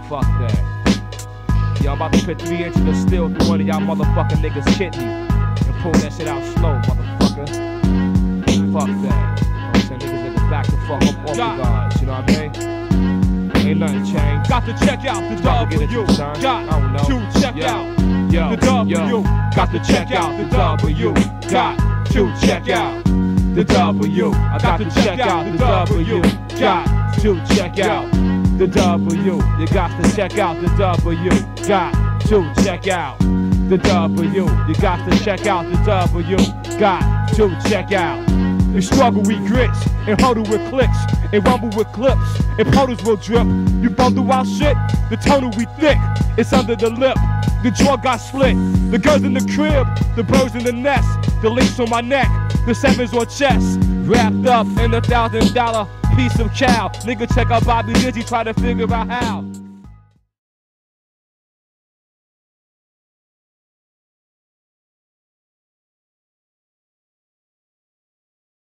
Fuck that. Yeah, I'm about to put 3 inches of steel through one of y'all motherfucking niggas' kidney and pull that shit out slow, motherfucker. Fuck that. You know what I'm saying? Niggas in the back to fuck up off the guards, you know what I mean? Ain't nothing changed. Got to check out the W. Got to check out the W. Got to check out the W. Got to check out the W. I got to check out the W. Got to check out the W. You got to check out the W. Got to check out the W. You got to check out the W. Got to check out. We struggle, we grits, and huddle with clicks, and rumble with clips, and puddles will drip. You bundle our shit, the tonal we thick, it's under the lip. The jaw got split, the guns in the crib, the birds in the nest, the links on my neck, the 7s on chest, wrapped up in $1,000 piece of cow. Nigga check out Bobby Dizzy, try to figure out how.